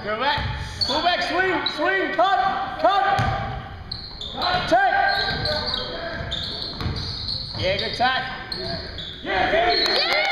Go back. Pull back, swing, cut. Take. Yeah, good tack. Yeah.